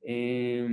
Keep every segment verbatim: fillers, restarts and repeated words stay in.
Eh,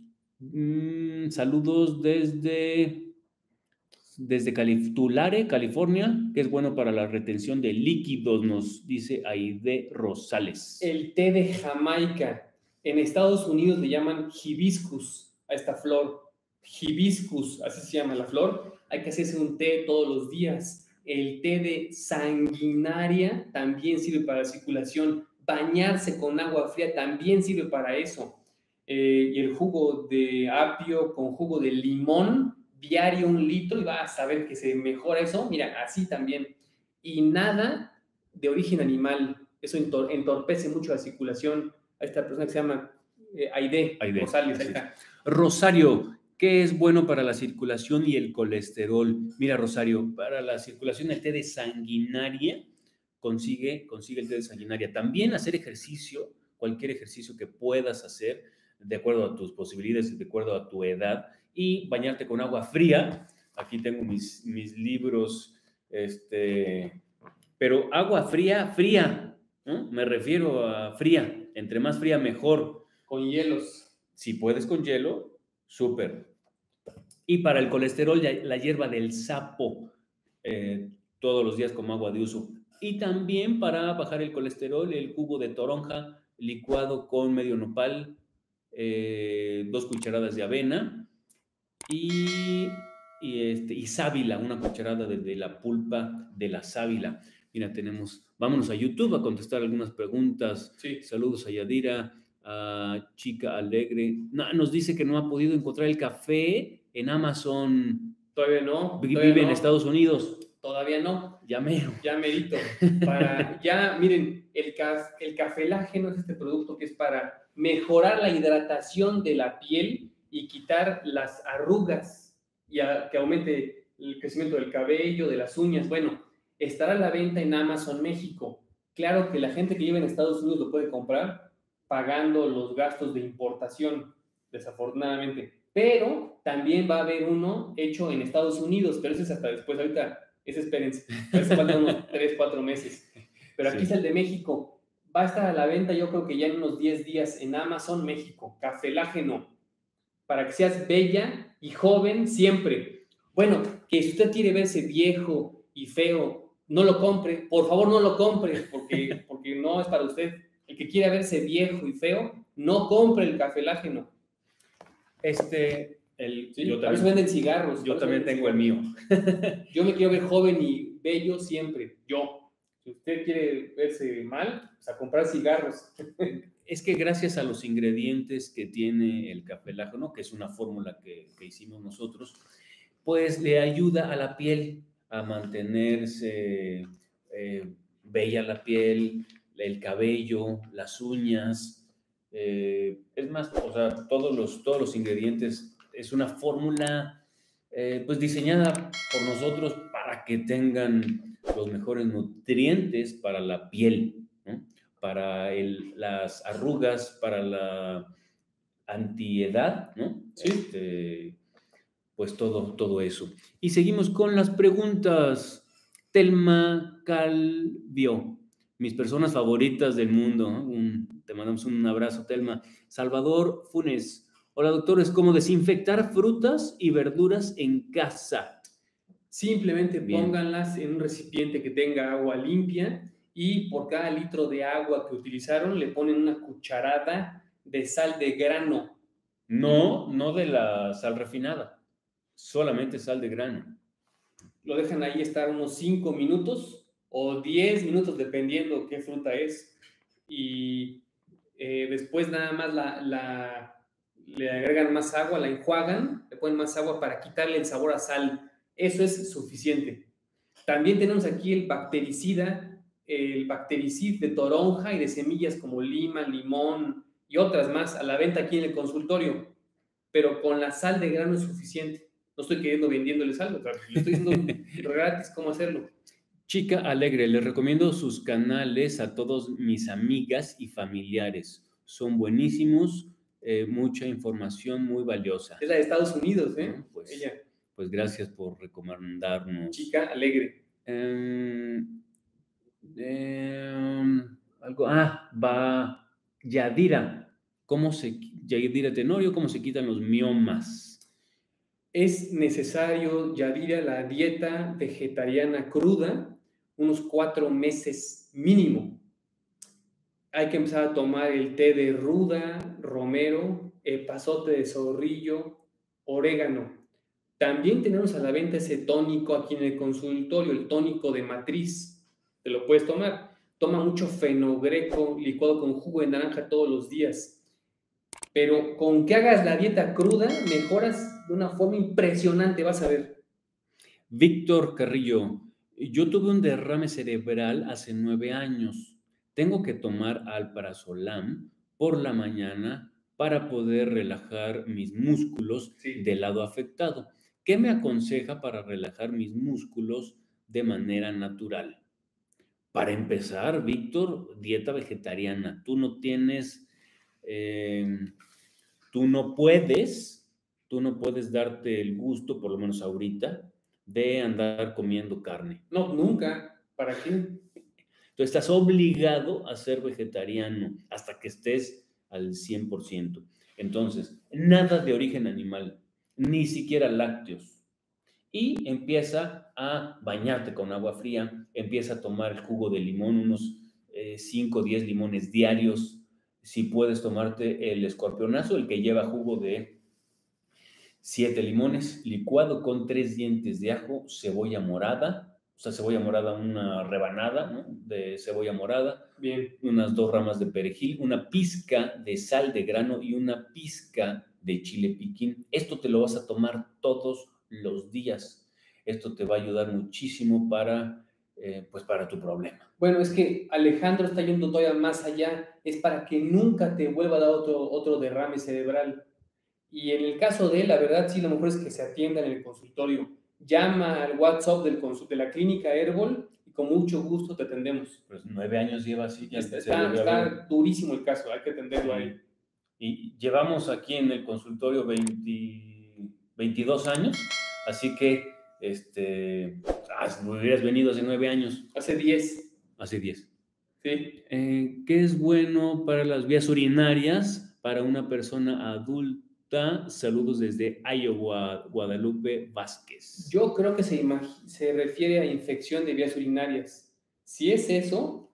mm, saludos desde, desde Calif- Tulare, California, que es bueno para la retención de líquidos, nos dice Aide Rosales. El té de Jamaica. En Estados Unidos le llaman hibiscus a esta flor. Hibiscus, así se llama la flor. Hay que hacerse un té todos los días. El té de sanguinaria también sirve para la circulación. Bañarse con agua fría también sirve para eso. Eh, y el jugo de apio con jugo de limón, diario un litro, y vas a ver que se mejora eso. Mira, así también. Y nada de origen animal. Eso entor entorpece mucho la circulación. A esta persona que se llama eh, Aide, Aide Rosales. Ahí está. Rosario, ¿qué es bueno para la circulación y el colesterol? Mira, Rosario, para la circulación el té de sanguinaria, consigue, consigue el té de sanguinaria. También hacer ejercicio, cualquier ejercicio que puedas hacer, de acuerdo a tus posibilidades, de acuerdo a tu edad, y bañarte con agua fría. Aquí tengo mis, mis libros, este, pero agua fría, fría, ¿no? Me refiero a fría, entre más fría mejor. Con hielos. Si puedes con hielo, súper. Y para el colesterol, la hierba del sapo, eh, todos los días como agua de uso. Y también para bajar el colesterol, el jugo de toronja licuado con medio nopal, eh, dos cucharadas de avena y, y, este, y sábila, una cucharada de, de la pulpa de la sábila. Mira, tenemos, vámonos a YouTube a contestar algunas preguntas. Sí. Saludos a Yadira. Uh, Chica Alegre. No, nos dice que no ha podido encontrar el café en Amazon. Todavía no. Vive todavía en no. Estados Unidos. Todavía no. Ya mero. Ya merito. Para, ya, miren, el, caf, el cafelágeno es este producto que es para mejorar la hidratación de la piel y quitar las arrugas y a, que aumente el crecimiento del cabello, de las uñas. Bueno, estará a la venta en Amazon México. Claro que la gente que vive en Estados Unidos lo puede comprar pagando los gastos de importación, desafortunadamente. Pero también va a haber uno hecho en Estados Unidos, pero ese es hasta después. Ahorita, ese espérense, a veces faltan unos tres, cuatro meses. Pero aquí sí. Está el de México. Va a estar a la venta, yo creo que ya en unos diez días en Amazon México. Cafelágeno, para que seas bella y joven siempre. Bueno, que si usted quiere verse viejo y feo, no lo compre. Por favor, no lo compre, porque, porque no es para usted. El que quiera verse viejo y feo, no compre el cafelágeno. Este, el, ¿Sí? yo También, a veces venden cigarros. Yo también tengo cigarros. El mío. Yo me quiero ver joven y bello siempre, yo. Si usted quiere verse mal, pues a comprar cigarros. Es que gracias a los ingredientes que tiene el cafelágeno, que es una fórmula que, que hicimos nosotros, pues le ayuda a la piel a mantenerse eh, bella la piel, el cabello, las uñas. Eh, es más, o sea, todos los, todos los ingredientes, es una fórmula eh, pues diseñada por nosotros para que tengan los mejores nutrientes para la piel, ¿no? Para el, las arrugas, para la antiedad, ¿no? Sí. Este, pues todo, todo eso. Y seguimos con las preguntas. Telma Calvio, mis personas favoritas del mundo. ¿no? Un, te mandamos un abrazo, Telma. Salvador Funes. Hola, doctores, ¿cómo desinfectar frutas y verduras en casa? Simplemente Bien. Pónganlas en un recipiente que tenga agua limpia y por cada litro de agua que utilizaron le ponen una cucharada de sal de grano. No, no de la sal refinada, solamente sal de grano. Lo dejan ahí estar unos cinco minutos o diez minutos, dependiendo qué fruta es. Y eh, después nada más la, la, le agregan más agua, la enjuagan, le ponen más agua para quitarle el sabor a sal. Eso es suficiente. También tenemos aquí el bactericida, el bactericid de toronja y de semillas como lima, limón y otras más a la venta aquí en el consultorio. Pero con la sal de grano es suficiente. No estoy queriendo vendiéndoles algo, le estoy diciendo gratis cómo hacerlo. Chica Alegre, les recomiendo sus canales a todos mis amigas y familiares. Son buenísimos, eh, mucha información muy valiosa. Es la de Estados Unidos, ¿eh? ¿No? Pues, Ella. Pues gracias por recomendarnos. Chica Alegre. Eh, eh, algo, ah, va Yadira. ¿Cómo se, Yadira Tenorio, cómo se quitan los miomas? Es necesario, Yadira, la dieta vegetariana cruda, unos cuatro meses mínimo. Hay que empezar a tomar el té de ruda, romero, epazote de zorrillo, orégano. También tenemos a la venta ese tónico aquí en el consultorio, el tónico de matriz. Te lo puedes tomar. Toma mucho fenogreco licuado con jugo de naranja todos los días. Pero con que hagas la dieta cruda, mejoras de una forma impresionante, vas a ver. Víctor Carrillo, yo tuve un derrame cerebral hace nueve años. Tengo que tomar alprazolam por la mañana para poder relajar mis músculos Sí. del lado afectado. ¿Qué me aconseja para relajar mis músculos de manera natural? Para empezar, Víctor, dieta vegetariana. Tú no tienes, eh, tú no puedes, tú no puedes darte el gusto, por lo menos ahorita, de andar comiendo carne. No, nunca. ¿Para qué? Tú estás obligado a ser vegetariano hasta que estés al cien por ciento. Entonces, nada de origen animal, ni siquiera lácteos. Y empieza a bañarte con agua fría, empieza a tomar el jugo de limón, unos eh, cinco o diez limones diarios. Si puedes tomarte el escorpionazo, el que lleva jugo de siete limones, licuado con tres dientes de ajo, cebolla morada, o sea, cebolla morada, una rebanada, ¿no?, de cebolla morada, Bien. unas dos ramas de perejil, una pizca de sal de grano y una pizca de chile piquín. Esto te lo vas a tomar todos los días. Esto te va a ayudar muchísimo para, eh, pues para tu problema. Bueno, es que Alejandro está yendo todavía más allá. Es para que nunca te vuelva a dar otro, otro derrame cerebral. Y en el caso de él, la verdad, sí, lo mejor es que se atienda en el consultorio. Llama al WhatsApp del consul- de la clínica Herbol y con mucho gusto te atendemos. Pues nueve años lleva así. Ya Está, se debe está haber- durísimo el caso, hay que atenderlo ahí. Y llevamos aquí en el consultorio veinte, veintidós años, así que este, ah, hubieras venido hace nueve años. Hace diez. Hace diez. Sí. Eh, ¿qué es bueno para las vías urinarias para una persona adulta? Saludos desde Iowa, Guadalupe Vázquez. Yo creo que se, imag- se refiere a infección de vías urinarias. Si es eso,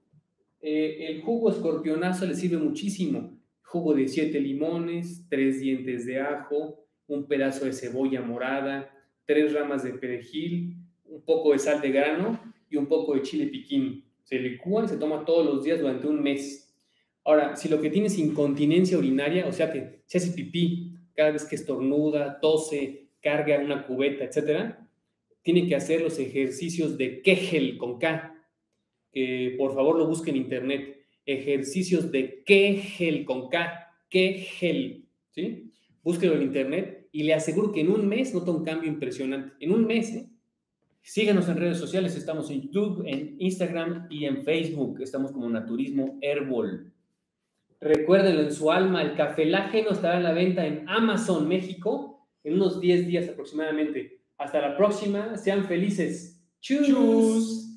eh, el jugo escorpionazo le sirve muchísimo. Jugo de siete limones, tres dientes de ajo, un pedazo de cebolla morada, tres ramas de perejil, un poco de sal de grano y un poco de chile piquín. Se licúa y se toma todos los días durante un mes. Ahora, si lo que tienes es incontinencia urinaria, o sea que se hace pipí cada vez que estornuda, tose, carga una cubeta, etcétera, tiene que hacer los ejercicios de Kegel con K, que por favor lo busque en internet. Ejercicios de Kegel con K, Kegel, ¿sí? Búsquelo en internet y le aseguro que en un mes nota un cambio impresionante. En un mes, ¿eh? Síguenos en redes sociales, estamos en YouTube, en Instagram y en Facebook. Estamos como Naturismo Herbol. Recuérdenlo en su alma, el cafelágeno estará a la venta en Amazon México en unos diez días aproximadamente. Hasta la próxima, sean felices. ¡Chus! ¡Chus!